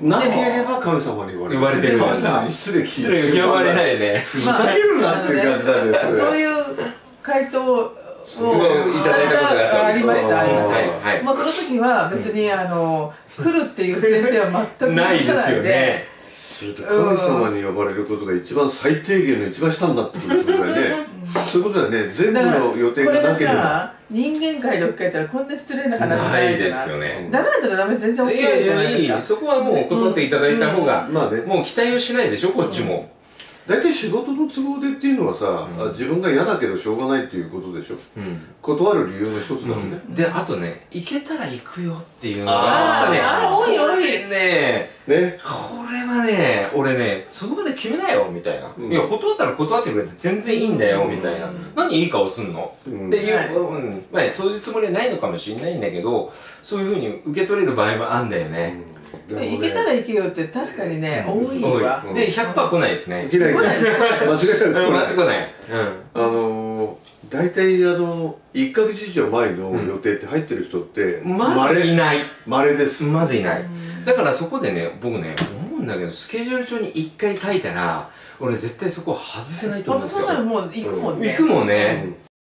なければ神様に言われてるんだ。 神様に失礼極まれないね。 ふざけるなっていう感じなんですよ。 そういう回答をいただいたことがありました、ありました。 はいはい。 もうその時は別に来るっていう前提は全くないですよね。 それと神様に呼ばれることが一番最低限の一番下になってくるってことだよね。そういうことだよね。全部の予定がなければ。 人間界で置き換えたらこんな失礼な話ないじゃないですよね。 ダメだったらダメ、全然 OK じゃないですか。 そこはもう断っていただいた方が、もう期待をしないでしょ、こっちも。 大体仕事の都合でっていうのはさ、自分が嫌だけどしょうがないっていうことでしょ。断る理由の一つだもんね。 で、あとね、行けたら行くよっていうのがね、 多い多いね。これはね、俺ね、そこまで決めないよみたいな。いや、断ったら断ってくれて全然いいんだよみたいな。何いい顔すんのっていう、まあそういうつもりはないのかもしれないんだけど、そういうふうに受け取れる場合もあるんだよね。 行けたら行けよって確かにね、多いわ。 で、100% 来ないですね。 来ない。間違いなく来ない。 大体1ヶ月以上前の予定って入ってる人ってまずいない。 稀です。 まずいない。だからそこでね、僕ね、思うんだけど、スケジュール帳に1回書いたら、俺絶対そこ外せないと思うんですよ。 外さないもう行くもんね。 行くもんね。